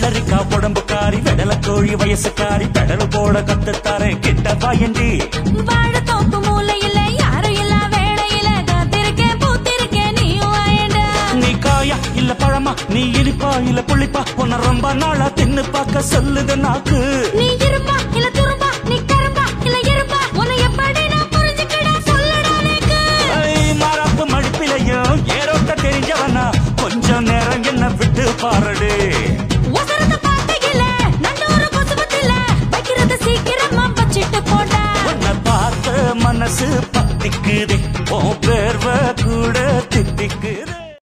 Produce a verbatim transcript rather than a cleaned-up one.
வெள்ளரிக்கா உடம்புக்காரி வெடல கோழி வயசுக்காரி பெடல் போட கத்துத்தாரேன் கிட்ட வாயண்டி வாழ தோப்பு மூலையில யாரும் இல்ல வேளையில காத்திருக்கேன் பூத்திருக்கேன் நீயும் வாயண்டா நீ காயா இல்ல பழமா நீ இனிப்பா இல்ல புளிப்பா உன்ன ரொம்ப நாளா தின்னு பார்க்க சொல்லுது நாக்கு நீ